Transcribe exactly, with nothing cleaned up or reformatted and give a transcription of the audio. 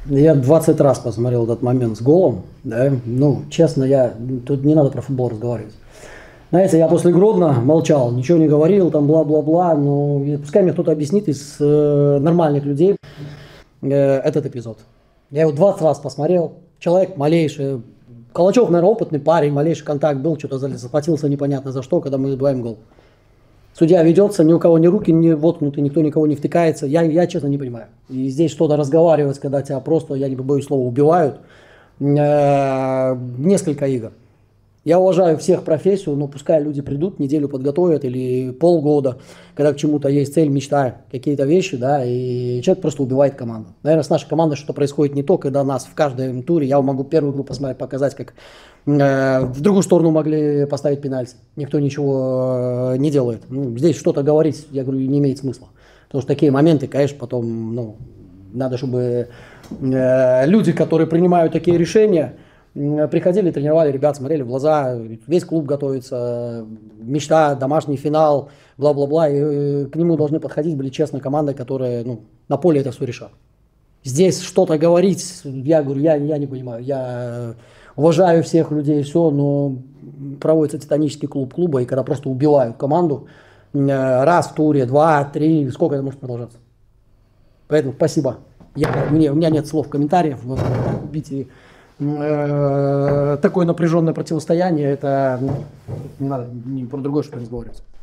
Я двадцать раз посмотрел этот момент с голом, да, ну, честно, я, тут не надо про футбол разговаривать. Знаете, я после Гродно молчал, ничего не говорил, там бла-бла-бла, но пускай мне кто-то объяснит из э, нормальных людей э, этот эпизод. Я его двадцать раз посмотрел, человек малейший, Калачев, наверное, опытный парень, малейший контакт был, что-то заплатился непонятно за что, когда мы забиваем гол. Судья ведется, ни у кого ни руки не воткнуты, никто никого не втыкается. Я, я честно не понимаю. И здесь что-то разговаривать, когда тебя просто, я не побоюсь слова, убивают. Э-э- несколько игр. Я уважаю всех профессию, но пускай люди придут, неделю подготовят или полгода, когда к чему-то есть цель, мечта, какие-то вещи, да, и человек просто убивает команду. Наверное, с нашей командой что-то происходит не то, когда нас в каждом туре, я могу первую игру посмотреть, показать, как э, в другую сторону могли поставить пенальти. Никто ничего э, не делает. Ну, здесь что-то говорить, я говорю, не имеет смысла. Потому что такие моменты, конечно, потом, ну, надо, чтобы э, люди, которые принимают такие решения, приходили, тренировали ребят, смотрели в глаза, весь клуб готовится, мечта, домашний финал, бла-бла-бла, и к нему должны подходить, были честно команды, которые, ну, на поле это все решат. Здесь что-то говорить, я говорю, я, я не понимаю, я уважаю всех людей, все, но проводится титанический клуб клуба, и когда просто убивают команду, раз в туре, два, три, сколько это может продолжаться? Поэтому спасибо. Я, мне, у меня нет слов, комментариев, убить такое напряженное противостояние, это не надо, не про другое что-то разговаривать.